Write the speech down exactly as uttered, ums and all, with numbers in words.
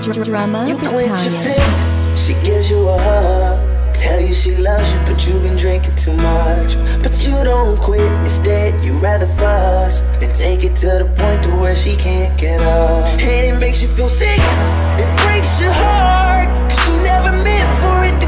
Drama You clench your Battalion. fist, she gives you a hug, tell you she loves you, but you've been drinking too much. But you don't quit, instead you rather fuss and take it to the point to where she can't get up. And it makes you feel sick, it breaks your heart, cause you never meant for it to